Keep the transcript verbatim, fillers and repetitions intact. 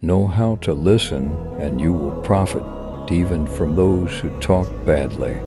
Know how to listen, and you will profit even from those who talk badly.